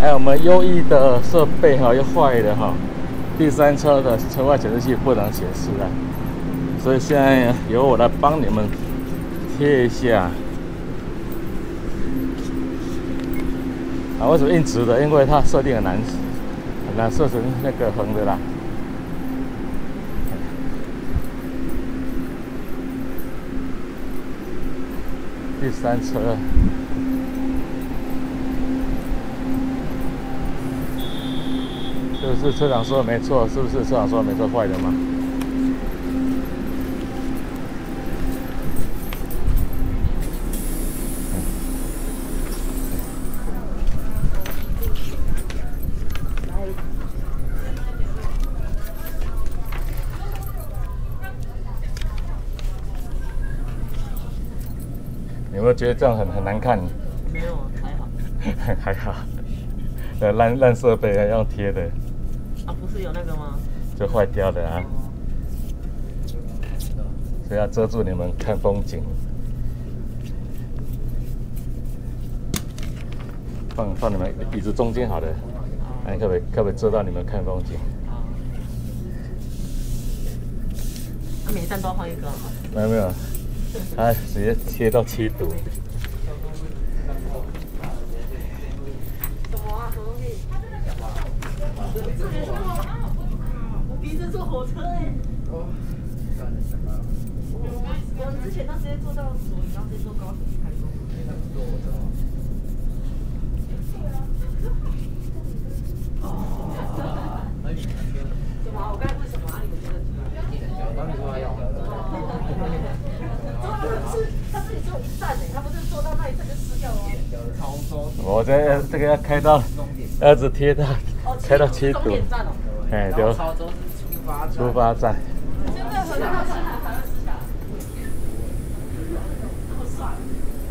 还有我们优异的设备哈，又坏了哈。第三车的车外显示器不能显示了，所以现在由我来帮你们贴一下。啊，为什么硬直的？因为它设定很难设成那个横的啦。第三车。 是不是车长说的没错？是不是车长说的没错？坏的吗？有没有觉得这样很难看？ 没有，还好。 还好。烂设备还要贴的。 啊，不是有那个吗？ 就坏掉的啊。所以要遮住你们看风景。放你们椅子中间好了，看可不可以遮到你们看风景？ 那每一站都要换一个？ 没有，它直接贴到7度。 我第一次坐火车哎。我们之前都直接坐到左营，然后直接坐高铁去台中。什么？我刚才问什么啊？你们觉得？当你说他要。他自己只有一站哎，他不是坐到那一站就撕掉了吗？ 我这个要开到，要只贴到开到7度。哎，对。出发站。现在很多新海还会撕下来。